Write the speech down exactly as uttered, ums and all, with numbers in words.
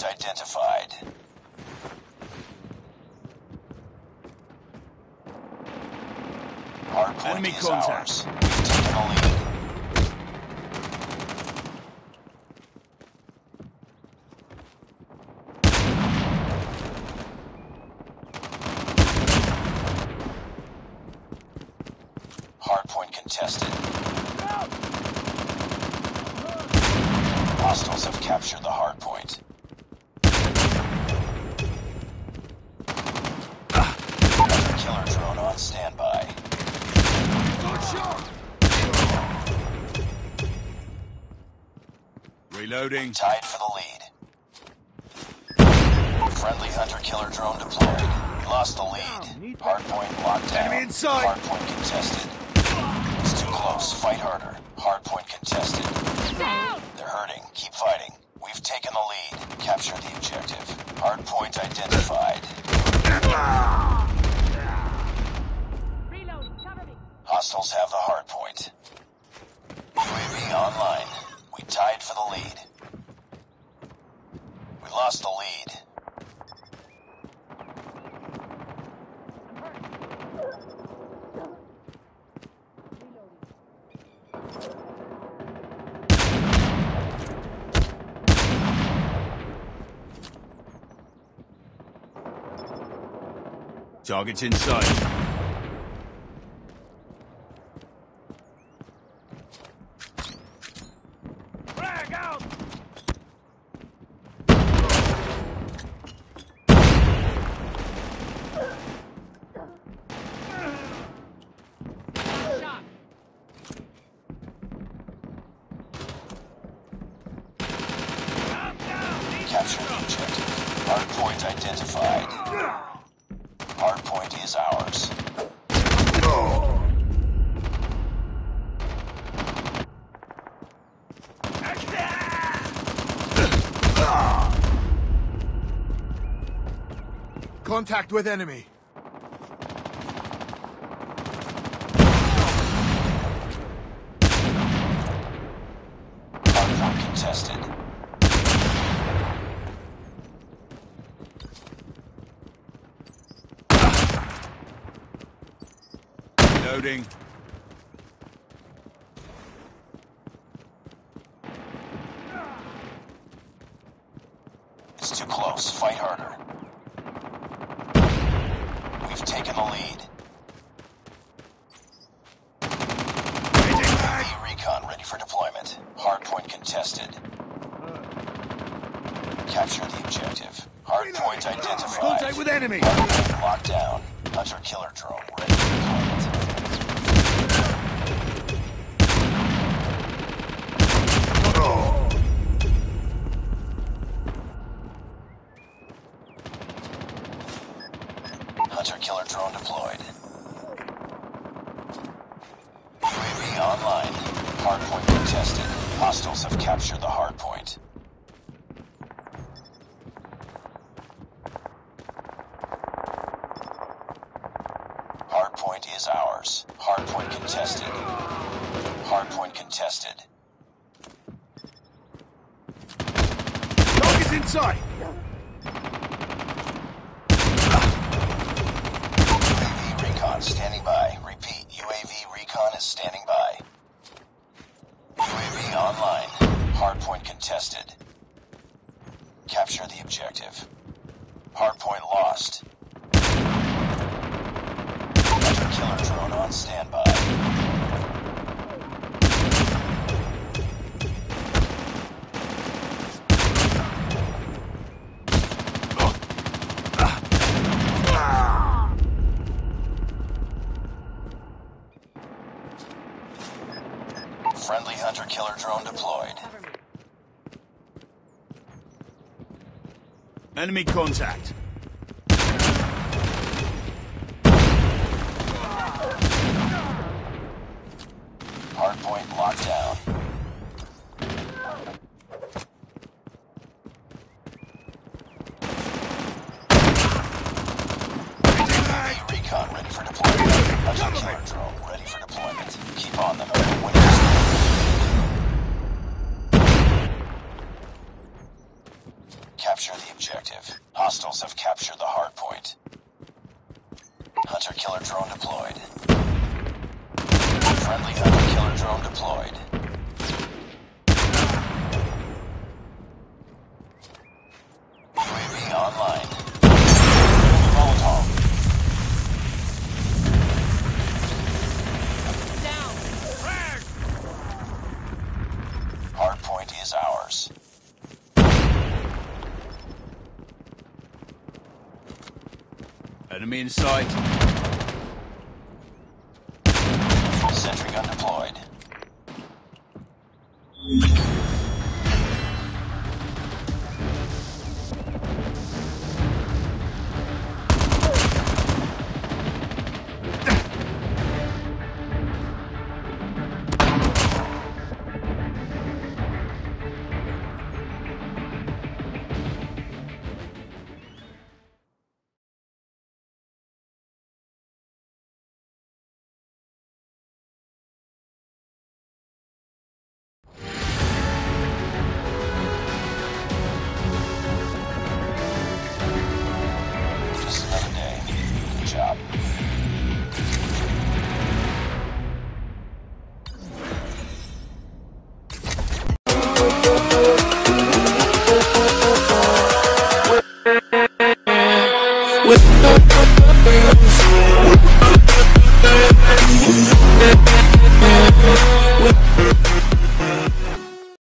Hardpoint identified. Hardpoint Enemy is contact. ours. We've taken the lead. Hardpoint contested. Hostiles have captured the hardpoint. Another killer drone on standby. Reloading. Tied for the lead. Friendly hunter-killer drone deployed. We lost the lead. Hardpoint locked down. Enemy inside. Hardpoint contested. It's too close. Fight harder. Hardpoint contested. They're hurting. Keep fighting. We've taken the lead. Capture the objective. Hardpoint identified. Reload, cover me. Hostiles have the hardpoint. U A V online. We tied for the lead. We lost the lead. Target's inside. Frag out! Shot. Capture the objective. Hardpoint identified. Hardpoint is ours. Contact with enemy. Hardpoint contested. Loading. It's too close. Fight harder. We've taken the lead. U A V recon ready for deployment. Hardpoint contested. Capture the objective. Hardpoint identified. Contact with enemy. Hardpoint locked down. Hunter-killer drone ready for deployment. Hunter-killer drone deployed. U A V online. Hardpoint contested. Hostiles have captured the hardpoint. Hardpoint is ours. Hardpoint contested. Hardpoint contested. Target's inside. U A V recon standing by. Repeat, U A V recon is standing by. U A V online. Hardpoint contested. Capture the objective. Hardpoint lost. Hunter-killer drone on standby. Friendly hunter-killer drone deployed. Enemy contact. Hardpoint locked down. Recon ready for deployment. Hunter-killer drone ready for deployment. Keep on them. Capture Friendly hunter killer drone deployed. U A V online. Molotov. Down. Frag. Hardpoint is ours. Enemy in sight. Sentry gun deployed. Just another day. Good job. with